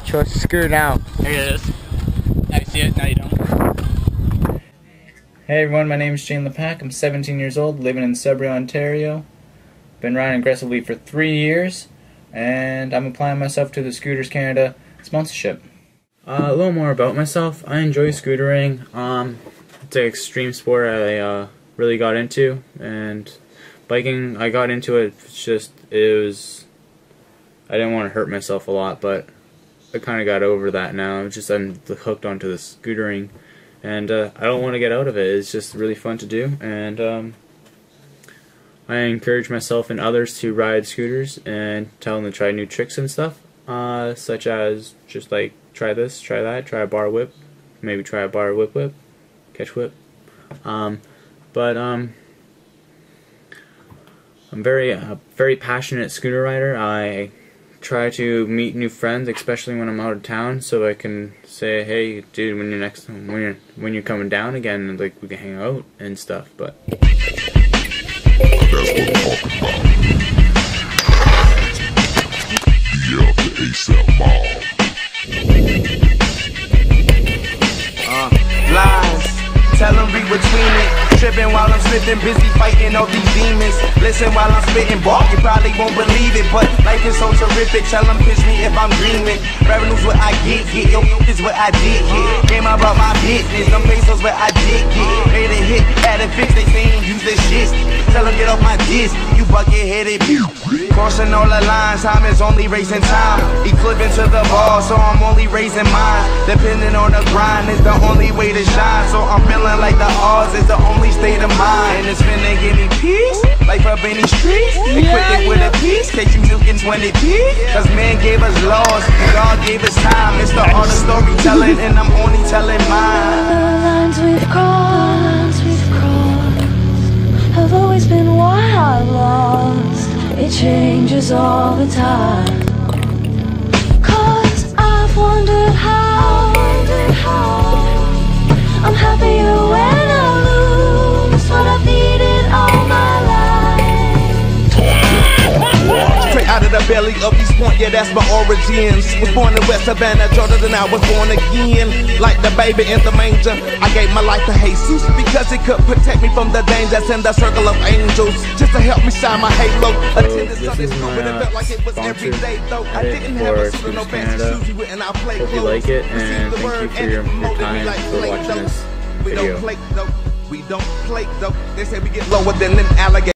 Show us the scooter now. There it is. Now you see it, now you don't. Hey everyone, my name is Jayden Lepack. I'm 17 years old, living in Sudbury, Ontario. Been riding aggressively for 3 years, and I'm applying myself to the Scooters Canada sponsorship. A little more about myself. I enjoy scootering. It's an extreme sport I really got into, and biking, I got into it. I didn't want to hurt myself a lot, but I kind of got over that now. I'm hooked onto the scootering, and I don't want to get out of it. It's just really fun to do, and I encourage myself and others to ride scooters and tell them to try new tricks and stuff, such as just like try this, try that, try a bar whip, maybe try a bar whip, catch whip. I'm very passionate scooter rider. I try to meet new friends, especially when I'm out of town, so I can say, hey dude, when you're coming down again, like, we can hang out and stuff. But lines, tell them read between it. Tripping while I'm slipping, busy fighting all these demons. Listen while I'm spitting, boy, you probably won't believe it, but life is so terrific. Tell them pitch me if I'm dreaming. Revenue's what I get, yo, is what I did get. Game about my business, them pesos what I did get. Made a hit, had a fix, they saying use this shit. Tell them get off my disc, you bucket-headed bitch. Crossing all the lines, time is only racing time. Equivalent to the ball, so I'm only raising mine. Depending on the grind is the only way to shine. So I'm feeling like the odds is the only state of mind. And it's finna give me peace, life up in these streets. Equipped with a piece, case you milking 20 P. Cause man gave us laws, and God gave us time. It's the art of storytelling, and I'm only telling mine. The lines we've crossed have always been what I lost. It changes all the time. Cause I've wondered how I'm happier when I lose what I've needed all my life. Straight out of the belly of East Point, yeah, that's my origins. Was born in West Savannah, Georgia, and I was born again. Like the baby in the manger, I gave my life to Jesus because it could protect me from the dangers in the circle of angels, just to help me shine my halo. This is my sponsored edit for Scooters Canada. Hope you like it, and thank you for your time for watching this video. We don't play though. They say we get lower than an alligator.